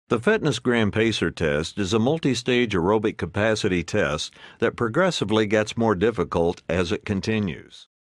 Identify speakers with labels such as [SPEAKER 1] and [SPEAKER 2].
[SPEAKER 1] The Fitness Gram Pacer test is a multi-stage aerobic capacity test that progressively gets more difficult as it continues.